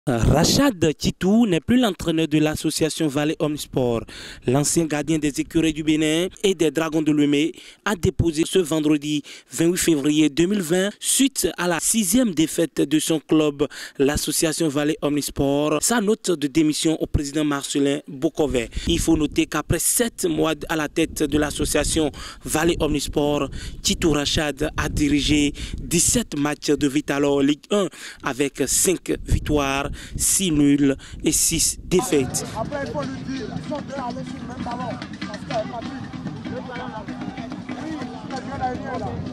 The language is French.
Rachad Titou n'est plus l'entraîneur de l'association Valais Omnisport. L'ancien gardien des écuries du Bénin et des Dragons de Louémé a déposé ce vendredi 28 février 2020 suite à la 6e défaite de son club, l'association Valais Omnisport, sa note de démission au président Marcelin Bokovet. Il faut noter qu'après 7 mois à la tête de l'association Valais Omnisport, Titou Rachad a dirigé 17 matchs de Vitalor Ligue 1 avec 5 victoires, 6 nuls et 6 défaites. Après, il faut lui dire, ils sont deux allés sur le même ballon. Parce que Patrick, le ballon là. Oui, il a bien là.